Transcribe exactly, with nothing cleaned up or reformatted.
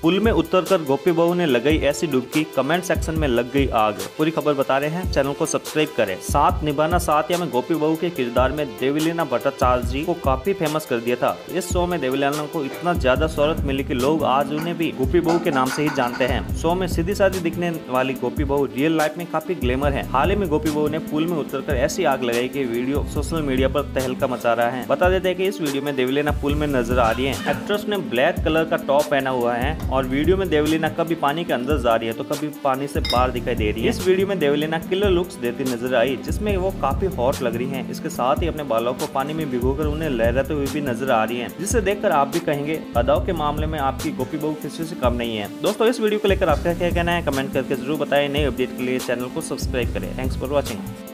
पुल में उतरकर गोपी बहू ने लगाई ऐसी डुबकी, कमेंट सेक्शन में लग गई आग। पूरी खबर बता रहे हैं, चैनल को सब्सक्राइब करें। साथ निभाना साथिया में गोपी बहू के किरदार में देवलीना भट्टाचार्य जी को काफी फेमस कर दिया था। इस शो में देवलीना को इतना ज्यादा शोहरत मिली कि लोग आज उन्हें भी गोपी बहू के नाम से ही जानते हैं। शो में सीधी सादी दिखने वाली गोपी बहू रियल लाइफ में काफी ग्लैमर है। हाल ही में गोपी बहू ने पुल में उतरकर ऐसी आग लगाई कि वीडियो सोशल मीडिया पर तहलका मचा रहा है। बता देते हैं कि इस वीडियो में देवलीना पुल में नजर आ रही है। एक्ट्रेस ने ब्लैक कलर का टॉप पहना हुआ है और वीडियो में देवलीना कभी पानी के अंदर जा रही है तो कभी पानी से बाहर दिखाई दे रही है। इस वीडियो में देवलीना किलर लुक्स देती नजर आई, जिसमें वो काफी हॉट लग रही है। इसके साथ ही अपने बालों को पानी में भिगोकर उन्हें लहराते हुए भी नजर आ रही है, जिसे देखकर आप भी कहेंगे अदाओं के मामले में आपकी गोपी बहू किसी से कम नहीं है। दोस्तों, इस वीडियो को लेकर आपका क्या कहना है कमेंट करके जरूर बताएं। नई अपडेट के लिए चैनल को सब्सक्राइब करें। Thanks for watching.